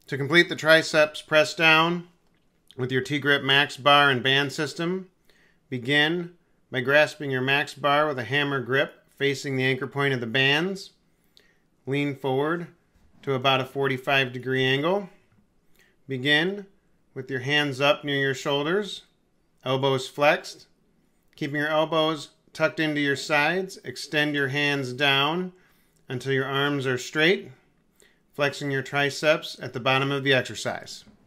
To complete the triceps press down with your TGrip MAXX Bar and band system, begin by grasping your MAXX Bar with a hammer grip facing the anchor point of the bands. Lean forward to about a 45-degree angle. Begin with your hands up near your shoulders, elbows flexed. Keeping your elbows tucked into your sides, extend your hands down until your arms are straight, flexing your triceps at the bottom of the exercise.